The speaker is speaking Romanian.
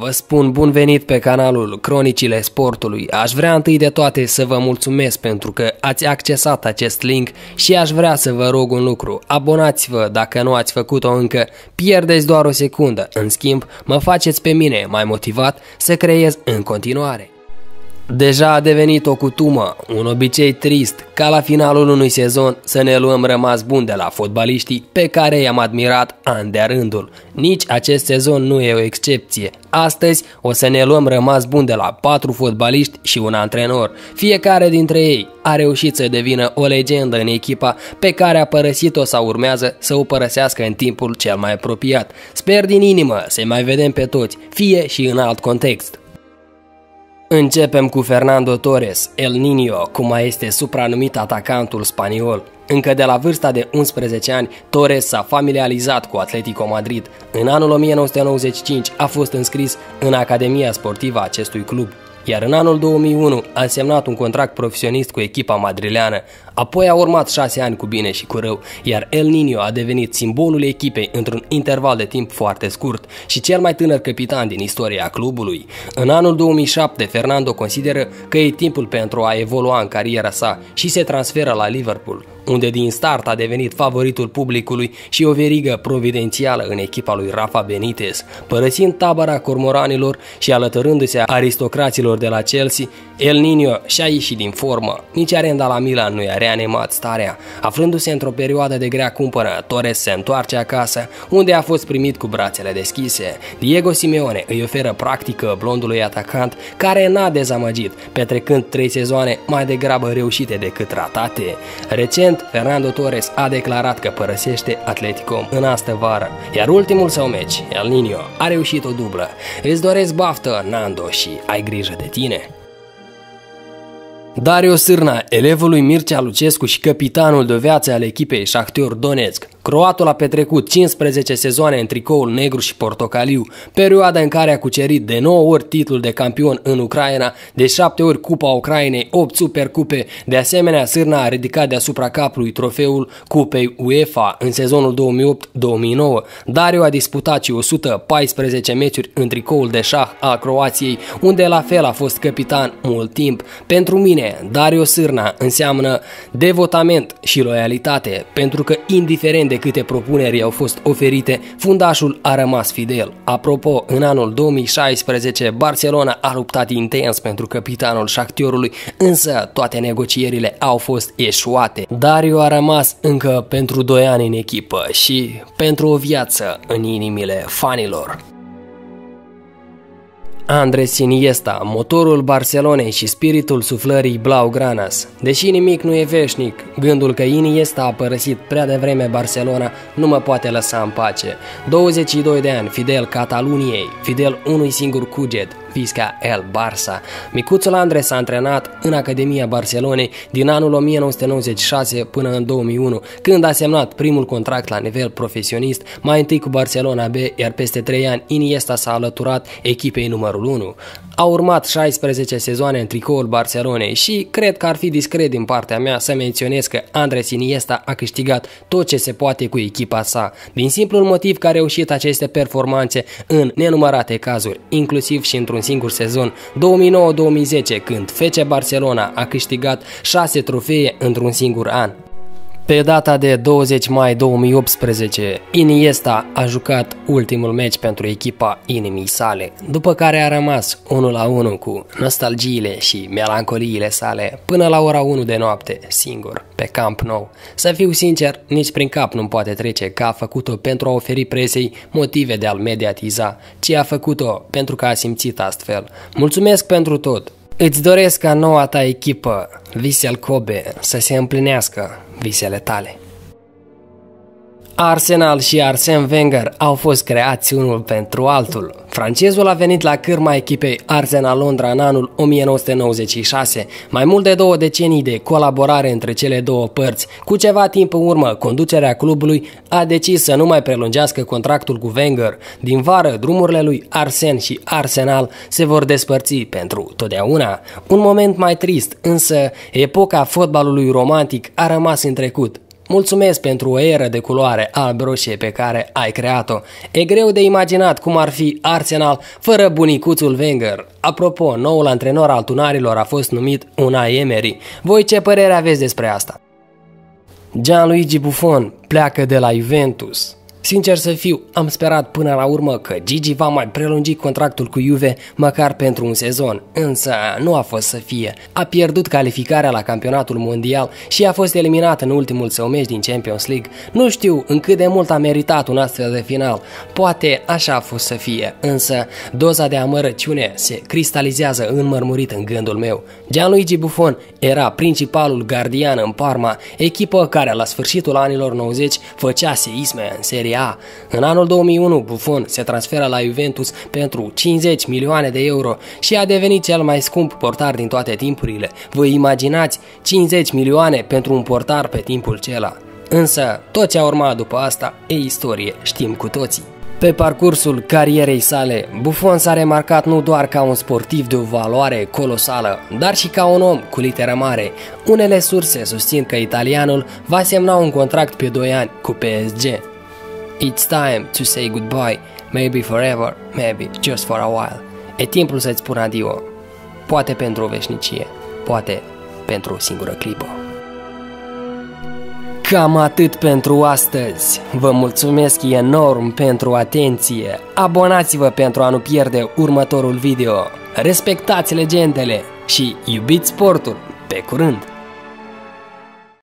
Vă spun bun venit pe canalul Cronicile Sportului. Aș vrea întâi de toate să vă mulțumesc pentru că ați accesat acest link și aș vrea să vă rog un lucru. Abonați-vă dacă nu ați făcut-o încă, pierdeți doar o secundă. În schimb, mă faceți pe mine mai motivat să creez în continuare. Deja a devenit o cutumă, un obicei trist, ca la finalul unui sezon să ne luăm rămas bun de la fotbaliștii pe care i-am admirat an de-a rândul. Nici acest sezon nu e o excepție. Astăzi o să ne luăm rămas bun de la 4 fotbaliști și un antrenor. Fiecare dintre ei a reușit să devină o legendă în echipa pe care a părăsit-o sau urmează să o părăsească în timpul cel mai apropiat. Sper din inimă să mai vedem pe toți, fie și în alt context. Începem cu Fernando Torres, El Niño, cum mai este supranumit atacantul spaniol. Încă de la vârsta de 11 ani, Torres s-a familiarizat cu Atletico Madrid. În anul 1995 a fost înscris în Academia Sportivă a acestui club, iar în anul 2001 a semnat un contract profesionist cu echipa madrileană. Apoi a urmat 6 ani cu bine și cu rău, iar El Niño a devenit simbolul echipei într-un interval de timp foarte scurt și cel mai tânăr capitan din istoria clubului. În anul 2007, Fernando consideră că e timpul pentru a evolua în cariera sa și se transferă la Liverpool, unde din start a devenit favoritul publicului și o verigă providențială în echipa lui Rafa Benitez. Părăsind tabăra cormoranilor și alătărându-se aristocraților de la Chelsea, El Niño și-a ieșit din formă. Nici arenda la Milan nu i-a reanimat starea. Aflându-se într-o perioadă de grea cumpănă, Torres se întoarce acasă, unde a fost primit cu brațele deschise. Diego Simeone îi oferă practică blondului atacant, care n-a dezamăgit, petrecând 3 sezoane mai degrabă reușite decât ratate. Recent, Fernando Torres a declarat că părăsește Atletico în astă vară, iar ultimul său meci, El Niño, a reușit o dublă. Îți doresc baftă, Nando, și ai grijă de tine. Dario Sârna, elevul lui Mircea Lucescu și capitanul de viață al echipei Shakhtar Donetsk. Croatul a petrecut 15 sezoane în tricoul negru și portocaliu, perioada în care a cucerit de 9 ori titlul de campion în Ucraina, de 7 ori Cupa Ucrainei, 8 supercupe. De asemenea, Sârna a ridicat deasupra capului trofeul Cupei UEFA în sezonul 2008-2009. Dario a disputat și 114 meciuri în tricoul de șah al Croației, unde la fel a fost capitan mult timp. Pentru mine, Dario Sârna înseamnă devotament și loialitate, pentru că indiferent de câte propuneri au fost oferite, fundașul a rămas fidel. Apropo, în anul 2016, Barcelona a luptat intens pentru capitanul Shakhtarului, însă toate negocierile au fost eșuate. Dario a rămas încă pentru 2 ani în echipă și pentru o viață în inimile fanilor. Andres Iniesta, motorul Barcelonei și spiritul suflării blaugranas. Deși nimic nu e veșnic, gândul că Iniesta a părăsit prea devreme Barcelona nu mă poate lăsa în pace. 22 de ani, fidel Cataluniei, fidel unui singur cuget, Visca El Barça. Micuțul Andres s-a antrenat în Academia Barcelonei din anul 1996 până în 2001, când a semnat primul contract la nivel profesionist, mai întâi cu Barcelona B, iar peste 3 ani Iniesta s-a alăturat echipei numărul 1. Au urmat 16 sezoane în tricoul Barcelonei și cred că ar fi discret din partea mea să menționez că Andres Iniesta a câștigat tot ce se poate cu echipa sa, din simplul motiv că a reușit aceste performanțe în nenumărate cazuri, inclusiv și într-un singur sezon, 2009-2010, când FC Barcelona a câștigat 6 trofee într-un singur an. Pe data de 20 mai 2018, Iniesta a jucat ultimul meci pentru echipa inimii sale, după care a rămas 1-1 cu nostalgiile și melancoliile sale până la ora 1 de noapte, singur, pe Camp Nou. Să fiu sincer, nici prin cap nu-mi poate trece că a făcut-o pentru a oferi presei motive de a-l mediatiza, ci a făcut-o pentru că a simțit astfel. Mulțumesc pentru tot! Îți doresc ca noua ta echipă, Vissel Kobe, să se împlinească visele tale. Arsenal și Arsene Wenger au fost creați unul pentru altul. Francezul a venit la cârma echipei Arsenal Londra în anul 1996, mai mult de 2 decenii de colaborare între cele două părți. Cu ceva timp în urmă, conducerea clubului a decis să nu mai prelungească contractul cu Wenger. Din vară, drumurile lui Arsene și Arsenal se vor despărți pentru totdeauna. Un moment mai trist, însă epoca fotbalului romantic a rămas în trecut. Mulțumesc pentru o eră de culoare alb-roșie pe care ai creat-o. E greu de imaginat cum ar fi Arsenal fără bunicuțul Wenger. Apropo, noul antrenor al tunarilor a fost numit Unai Emery. Voi ce părere aveți despre asta? Gianluigi Buffon pleacă de la Juventus. Sincer să fiu, am sperat până la urmă că Gigi va mai prelungi contractul cu Juve măcar pentru un sezon, însă nu a fost să fie. A pierdut calificarea la campionatul mondial și a fost eliminat în ultimul său meci din Champions League. Nu știu în cât de mult a meritat un astfel de final, poate așa a fost să fie, însă doza de amărăciune se cristalizează înmărmurit în gândul meu. Gianluigi Buffon era principalul gardian în Parma, echipă care la sfârșitul anilor 90 făcea seisme în Serie A. În anul 2001, Buffon se transferă la Juventus pentru 50 milioane de euro și a devenit cel mai scump portar din toate timpurile. Vă imaginați 50 milioane pentru un portar pe timpul cela. Însă, tot ce a urmat după asta e istorie, știm cu toții. Pe parcursul carierei sale, Buffon s-a remarcat nu doar ca un sportiv de o valoare colosală, dar și ca un om cu literă mare. Unele surse susțin că italianul va semna un contract pe 2 ani cu PSG. It's time to say goodbye, maybe forever, maybe just for a while. E timpul să-ți spun adio, poate pentru o veșnicie, poate pentru o singură clipă. Cam atât pentru astăzi. Vă mulțumesc enorm pentru atenție. Abonați-vă pentru a nu pierde următorul video. Respectați legendele și iubiți sportul. Pe curând!